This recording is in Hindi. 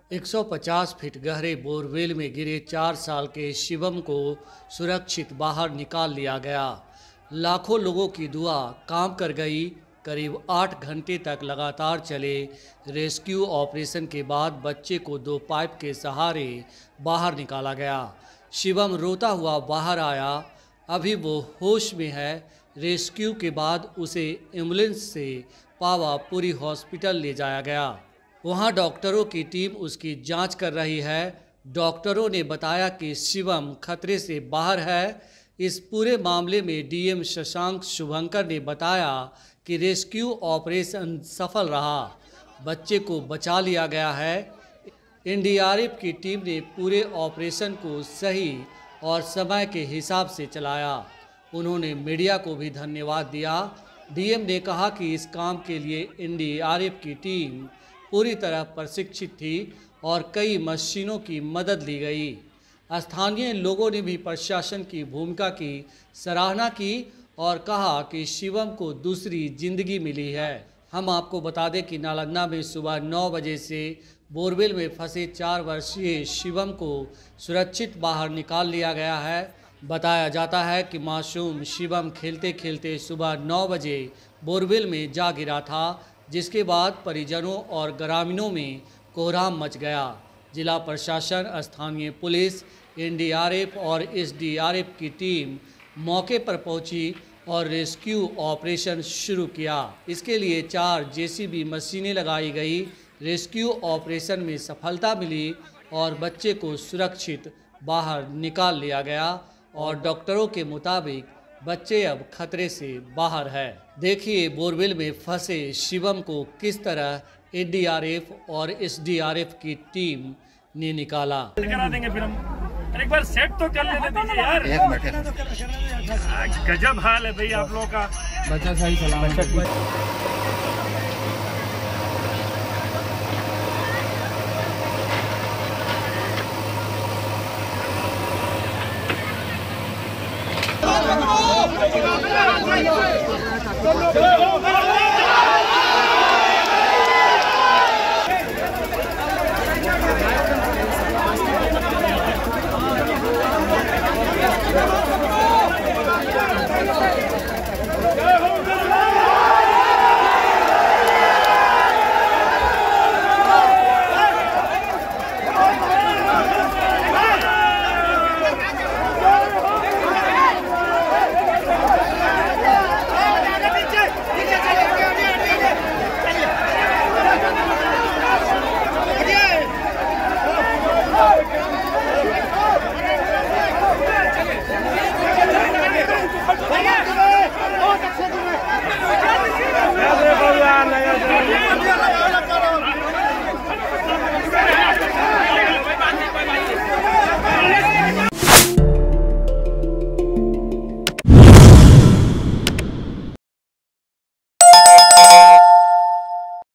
150 फीट गहरे बोरवेल में गिरे 4 साल के शिवम को सुरक्षित बाहर निकाल लिया गया। लाखों लोगों की दुआ काम कर गई। करीब 8 घंटे तक लगातार चले रेस्क्यू ऑपरेशन के बाद बच्चे को 2 पाइप के सहारे बाहर निकाला गया। शिवम रोता हुआ बाहर आया। अभी वो होश में है। रेस्क्यू के बाद उसे एम्बुलेंस से पावापुरी हॉस्पिटल ले जाया गया। वहां डॉक्टरों की टीम उसकी जांच कर रही है। डॉक्टरों ने बताया कि शिवम खतरे से बाहर है। इस पूरे मामले में डीएम शशांक शुभंकर ने बताया कि रेस्क्यू ऑपरेशन सफल रहा। बच्चे को बचा लिया गया है। एनडीआरएफ की टीम ने पूरे ऑपरेशन को सही और समय के हिसाब से चलाया। उन्होंने मीडिया को भी धन्यवाद दिया। डीएम ने कहा कि इस काम के लिए एनडीआरएफ की टीम पूरी तरह प्रशिक्षित थी और कई मशीनों की मदद ली गई। स्थानीय लोगों ने भी प्रशासन की भूमिका की सराहना की और कहा कि शिवम को दूसरी जिंदगी मिली है। हम आपको बता दें कि नालंदा में सुबह 9 बजे से बोरवेल में फंसे 4 वर्षीय शिवम को सुरक्षित बाहर निकाल लिया गया है। बताया जाता है कि मासूम शिवम खेलते खेलते सुबह 9 बजे बोरवेल में जा गिरा था, जिसके बाद परिजनों और ग्रामीणों में कोहराम मच गया। जिला प्रशासन, स्थानीय पुलिस, एनडीआरएफ और एसडीआरएफ की टीम मौके पर पहुंची और रेस्क्यू ऑपरेशन शुरू किया। इसके लिए 4 जेसीबी मशीनें लगाई गई। रेस्क्यू ऑपरेशन में सफलता मिली और बच्चे को सुरक्षित बाहर निकाल लिया गया और डॉक्टरों के मुताबिक बच्चे अब खतरे से बाहर है। देखिए बोरवेल में फंसे शिवम को किस तरह एनडीआरएफ और एसडीआरएफ की टीम ने निकाला। करा देंगे फिर हम। एक बार सेट तो कर लेने दीजिए यार। गजब हाल है भाई आप लोगों का। बच्चा सही सलामत है।